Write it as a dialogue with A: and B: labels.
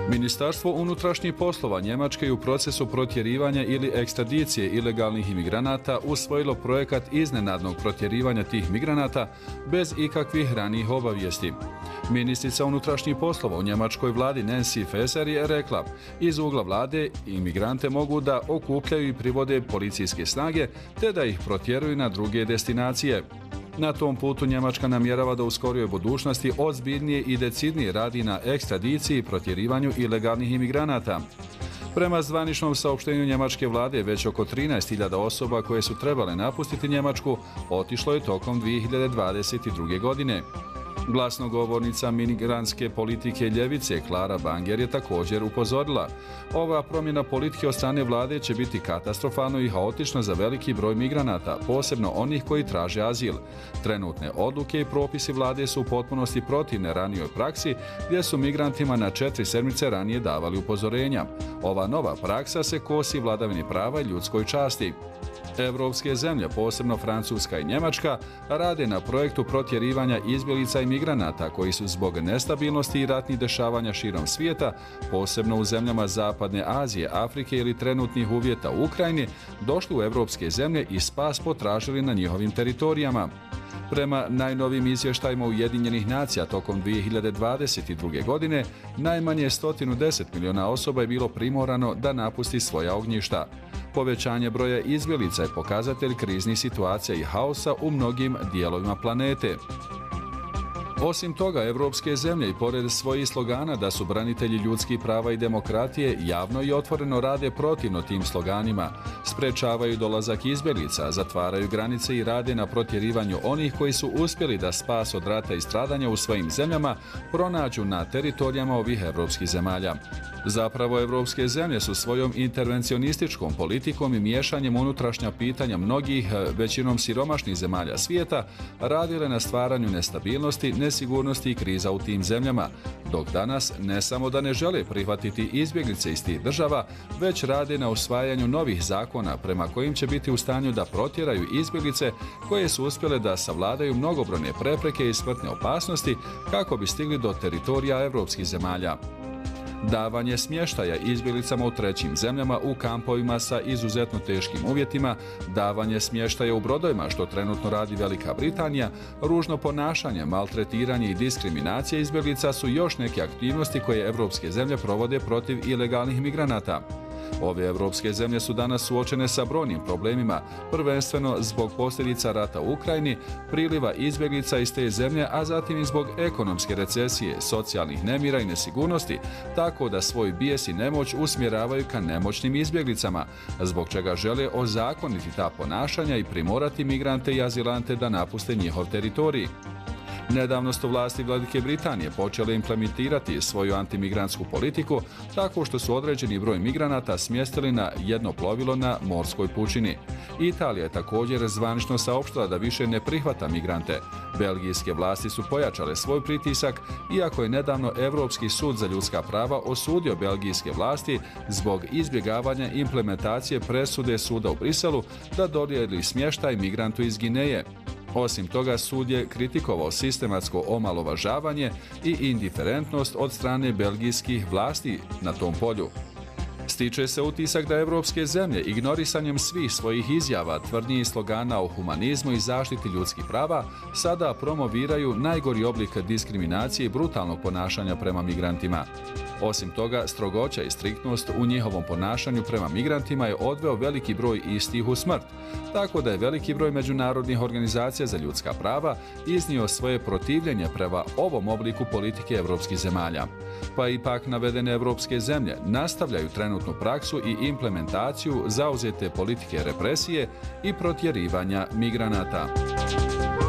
A: Ministarstvo unutrašnjih poslova Njemačke je u procesu protjerivanja ili ekstradicije ilegalnih imigranata usvojilo projekat iznenadnog protjerivanja tih migranata bez ikakvih ranijih obavijesti. Ministrica unutrašnjih poslova u njemačkoj vladi Nancy Faeser je rekla: iz ugla vlade imigrante mogu da okupljaju i privode policijske snage te da ih protjeruju na druge destinacije. Na tom putu Njemačka namjerava da u skorijoj budućnosti ozbiljnije i decidnije radi na ekstradiciji i protjerivanju ilegalnih imigranata. Prema zvaničnom saopštenju njemačke vlade, već oko 13.000 osoba koje su trebale napustiti Njemačku otišlo je tokom 2022. godine. Glasnogovornica migrantske politike ljevice Klara Banger je također upozorila: ova promjena politike od strane vlade će biti katastrofalno i haotično za veliki broj migranata, posebno onih koji traže azil. Trenutne odluke i propisi vlade su u potpunosti protivne ranijoj praksi gdje su migrantima na 4 sedmice ranije davali upozorenja. Ova nova praksa se kosi vladavini prava i ljudskoj časti. Evropske zemlje, posebno Francuska i Njemačka, rade na projektu protjerivanja izbjeglica i migranata koji su zbog nestabilnosti i ratnih dešavanja širom svijeta, posebno u zemljama Zapadne Azije, Afrike ili trenutnih uvjeta u Ukrajini, došli u evropske zemlje i spas potražili na njihovim teritorijama. Prema najnovim izvještajima Ujedinjenih nacija tokom 2022. godine, najmanje 110 miliona osoba je bilo primorano da napusti svoja ognjišta. Povećanje broja izbjeglica je pokazatelj kriznih situacija i haosa u mnogim dijelovima planete. Osim toga, evropske zemlje i pored svojih slogana da su branitelji ljudskih prava i demokratije, javno i otvoreno rade protivno tim sloganima, sprečavaju dolazak izbjeglica, zatvaraju granice i rade na protjerivanju onih koji su uspjeli da spas od rata i stradanja u svojim zemljama pronađu na teritorijama ovih evropskih zemalja. Zapravo, evropske zemlje su svojom intervencionističkom politikom i miješanjem unutrašnja pitanja mnogih, većinom siromašnih zemalja svijeta, radile na stvaranju nestabilnosti, nesigurnosti i kriza u tim zemljama, dok danas ne samo da ne žele prihvatiti izbjeglice iz tih država, već rade na usvajanju novih zakona prema kojim će biti u stanju da protjeraju izbjeglice koje su uspjele da savladaju mnogobrojne prepreke i smrtne opasnosti kako bi stigli do teritorija evropskih zemalja. Davanje smještaja izbjeglicama u trećim zemljama u kampovima sa izuzetno teškim uvjetima, davanje smještaja u brodovima što trenutno radi Velika Britanija, ružno ponašanje, maltretiranje i diskriminacija izbjeglica su još neke aktivnosti koje evropske zemlje provode protiv ilegalnih migranata. Ove evropske zemlje su danas suočene sa brojnim problemima, prvenstveno zbog posljedica rata u Ukrajini, priliva izbjeglica iz te zemlje, a zatim i zbog ekonomske recesije, socijalnih nemira i nesigurnosti, tako da svoj bijes i nemoć usmjeravaju ka nemoćnim izbjeglicama, zbog čega žele ozakoniti ta ponašanja i primorati migrante i azilante da napuste njihov teritorij. Nedavno su vlasti Velike Britanije počele implementirati svoju antimigrantsku politiku tako što su određeni broj migranata smjestili na jedno plovilo na morskoj pučini. Italija je također zvanično saopštila da više ne prihvata migrante. Belgijske vlasti su pojačale svoj pritisak, iako je nedavno Europski sud za ljudska prava osudio belgijske vlasti zbog izbjegavanja implementacije presude suda u Briselu da dodijeli smještaj migrantu iz Gineje. Osim toga, sud je kritikovao sistematsko omalovažavanje i indiferentnost od strane belgijskih vlasti na tom polju. Stiče se utisak da evropske zemlje ignorisanjem svih svojih izjava, tvrdnji i slogana o humanizmu i zaštiti ljudskih prava sada promoviraju najgori oblik diskriminacije i brutalnog ponašanja prema migrantima. Osim toga, strogoća i striktnost u njihovom ponašanju prema migrantima je odveo veliki broj istih u smrt, tako da je veliki broj međunarodnih organizacija za ljudska prava iznio svoje protivljenje prema ovom obliku politike evropskih zemalja. Pa ipak navedene evropske zemlje nastavljaju trenutnu praksu i implementaciju zauzete politike represije i protjerivanja migranata.